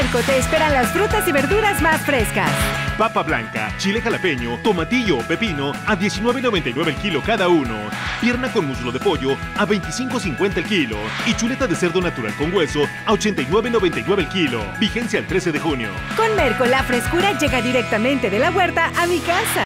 Merco te esperan las frutas y verduras más frescas. Papa blanca, chile jalapeño, tomatillo o pepino a $19.99 el kilo cada uno. Pierna con muslo de pollo a $25.50 el kilo. Y chuleta de cerdo natural con hueso a $89.99 el kilo. Vigencia el 13 de junio. Con Merco, la frescura llega directamente de la huerta a mi casa.